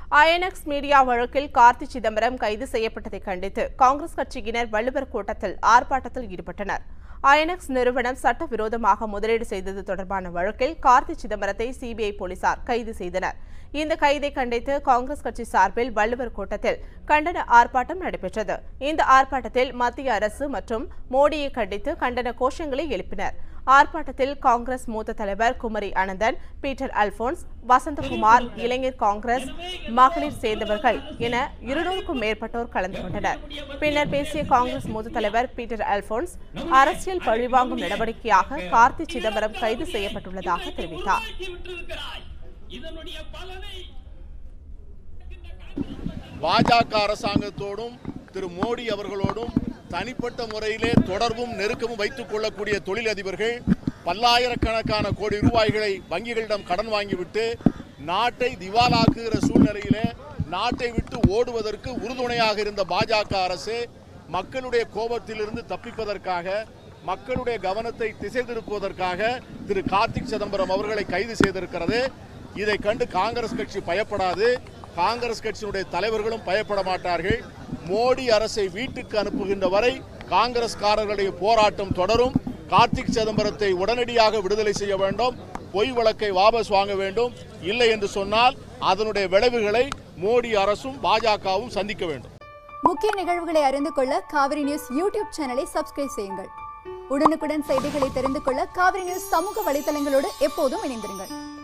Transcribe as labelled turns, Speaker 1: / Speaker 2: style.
Speaker 1: INX media வழக்கில் கார்த்தி சிதம்பரம் கைது செய்யப்பட்டதை கண்டித்து காங்கிரஸ் கட்சியினர் வள்ளுவர் கோட்டத்தில் ஆர்ப்பாட்டத்தில் ஈடுபட்டனர். ஐஎன்எக்ஸ் நிறுவனம் சட்டவிரோதமாக முதலீடு செய்தது தொடர்பான வழக்கில் கார்த்தி சிதம்பரத்தை சிபிஐ போலீசார் கைது செய்தனர். இந்த கைதை கண்டித்து காங்கிரஸ் கட்சி சார்பில் வள்ளுவர் கோட்டத்தில் கண்டன ஆர்ப்பாட்டம் நடைபெற்றது. இந்த ஆர்ப்பாட்டத்தில் மத்திய அரசு மற்றும் மோடியை கண்டித்து கண்டன கோஷங்களை எழுப்பினர். ஆர்ப்பாட்டத்தில் காங்கிரஸ் மூத்த தலைவர் குமரி அனந்தன், பீட்டர் அல்போன்ஸ், வசந்தகுமார், இளைஞர் காங்கிரஸ், மகளிர் சேர்ந்தவர்கள் என 200க்கும் மேற்பட்டோர் கலந்து கொண்டனர். பின்னர் பேசிய காங்கிரஸ் மூத்த தலைவர் பீட்டர் அல்போன்ஸ், அரசியல் பழிவாங்கும் நடவடிக்கையாக கார்த்தி சிதம்பரம் கைது செய்யப்பட்டுள்ளதாக தெரிவித்தார்.
Speaker 2: பாஜக அரசாங்கத்தோடும் திரு மோடி அவர்களோடும் தனிப்பட்ட முறையிலே தொடர்பும் நெருக்கமும் வைத்துக் கொள்ளக்கூடிய தொழிலதிபர்கள் பல்லாயிரக்கணக்கான கோடி ரூபாய்களை வங்கிகளிடம் கடன் வாங்கிவிட்டு நாட்டை திவாலாக்குகிற சூழ்நிலையிலே நாட்டை விட்டு ஓடுவதற்கு உறுதுணையாக இருந்த பாஜக அரசு மக்களுடைய கோபத்திலிருந்து தப்பிப்பதற்காக, மக்களுடைய கவனத்தை திசை திருப்புவதற்காக திரு கார்த்தி சிதம்பரம் அவர்களை கைது செய்திருக்கிறது. இதை கண்டு காங்கிரஸ் கட்சி பயப்படாது, காங்கிரஸ் கட்சியினுடைய தலைவர்களும் பயப்பட மாட்டார்கள். மோடி அரசை வீட்டுக்கு அனுப்புகின்ற வரை காங்கிரஸ்காரர்களுடைய போராட்டம் தொடரும். கார்த்தி சிதம்பரத்தை உடனடியாக விடுதலை செய்ய வேண்டும், பொய் வழக்கை வாபஸ் வாங்க வேண்டும். இல்லை என்று சொன்னால் அதனுடைய விளைவுகளை மோடி அரசும் பாஜகவும் சந்திக்க வேண்டும்.
Speaker 3: முக்கிய நிகழ்வுகளை அறிந்து கொள்ள காவிரி நியூஸ் யூடியூப் சேனலை சப்ஸ்கிரைப் செய்யுங்கள். உடனுக்குடன் செய்திகளை தெரிந்து கொள்ள காவிரி நியூஸ் சமூக வலைதளங்களோடு எப்போதும் இணைந்திருங்கள்.